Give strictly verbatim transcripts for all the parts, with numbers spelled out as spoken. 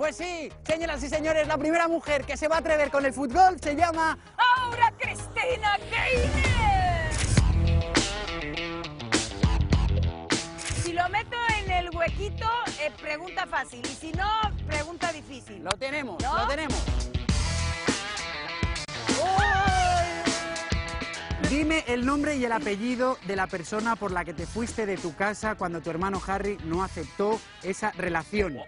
Pues sí, señoras y señores, la primera mujer que se va a atrever con el fútbol se llama... ¡Aura Cristina Gaynor! Si lo meto en el huequito, eh, pregunta fácil. Y si no, pregunta difícil. Lo tenemos, ¿No? lo tenemos. Dime el nombre y el apellido de la persona por la que te fuiste de tu casa cuando tu hermano Harry no aceptó esa relación.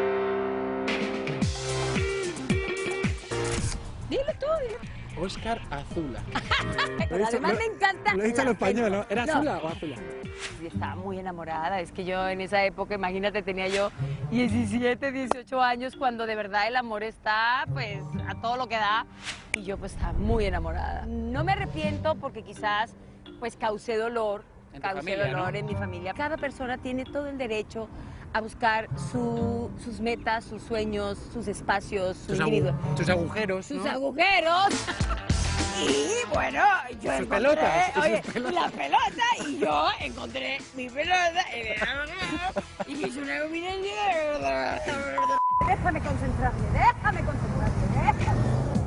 Dilo tú, dilo. Óscar Azula. Pero además me encanta. Lo he dicho en la español, ¿no? gente. ¿Era No. Azula o Azula? Yo estaba muy enamorada. Es que yo en esa época, imagínate, tenía yo diecisiete, dieciocho años cuando de verdad el amor está, pues, a todo lo que da. Y yo, pues, estaba muy enamorada. No me arrepiento porque quizás, pues, causé dolor. En tu Causé familia, dolor ¿no? en mi familia. Cada persona tiene todo el derecho a buscar su- sus metas, sus sueños, sus espacios, su Tus, agu- individuo. tus agujeros, Sus ¿no? agujeros. Y bueno, yo Sus encontré pelotas, y sus oye, pelotas. la pelota y yo encontré mi pelota en el agujero y me hice una combinación. Déjame concentrarme, déjame concentrarme, déjame.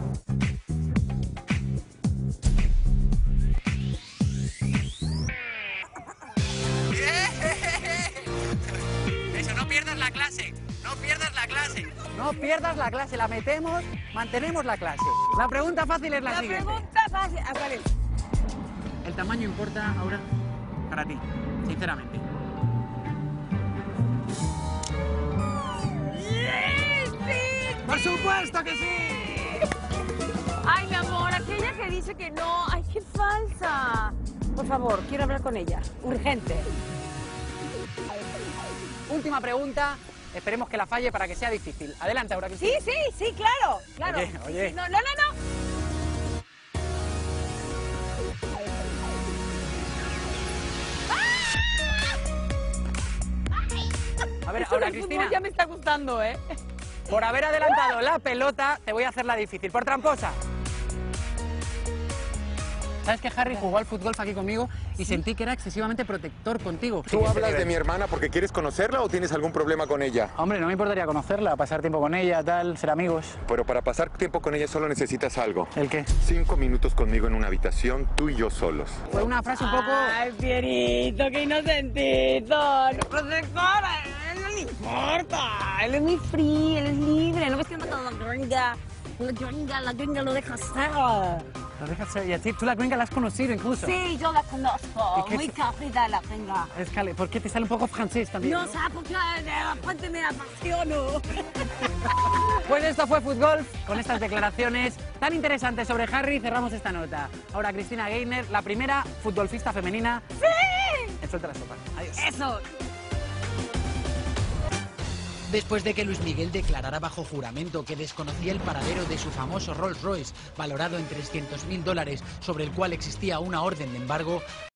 Eso, no pierdas la clase, no pierdas la clase. No pierdas la clase, la metemos, mantenemos la clase. La pregunta fácil es la, La siguiente. pregunta fácil, ¿a cuál es? ¿El tamaño importa ahora para ti, sinceramente? ¡Sí, sí! ¡Por supuesto que sí! Ay, mi amor, aquella que dice que no, ay, qué falsa. Por favor, quiero hablar con ella, urgente. Última pregunta, esperemos que la falle para que sea difícil. Adelante, ahora que Sí, sí, sí, claro, claro. Oye, oye. No, no, no, no. A ver, Eso ahora del fútbol Cristina, ya me está gustando, ¿eh? por haber adelantado la pelota, te voy a hacer la difícil, por tramposa. ¿Sabes que Harry jugó al fútbol aquí conmigo y sentí que era excesivamente protector contigo? ¿Tú hablas de mi hermana porque quieres conocerla o tienes algún problema con ella? Hombre, no me importaría conocerla, pasar tiempo con ella, tal, ser amigos. Pero para pasar tiempo con ella solo necesitas algo. ¿El qué? Cinco minutos conmigo en una habitación, tú y yo solos. Fue una frase un poco... Ay, Pierito, qué inocentito. No, protectora, a él no le importa. Él es muy free, él es libre. ¿No ves que mata a la gringa? La gringa, la gringa lo deja ser. Lo dejas ser, y a ti, tú la gringa la has conocido incluso. Sí, yo la conozco. ¿Y qué Muy es? querida la gringa. Escale, ¿por qué te sale un poco francés también? No ¿no? sé, porque de repente me apasiono. Pues esto fue Futgolf, con estas declaraciones tan interesantes sobre Harry cerramos esta nota. Ahora Cristina Gaynor, la primera futbolfista femenina ¡Sí! en Suelta las Copas. Adiós. Eso. Después de que Luis Miguel declarara bajo juramento que desconocía el paradero de su famoso Rolls Royce, valorado en trescientos mil dólares, sobre el cual existía una orden de embargo,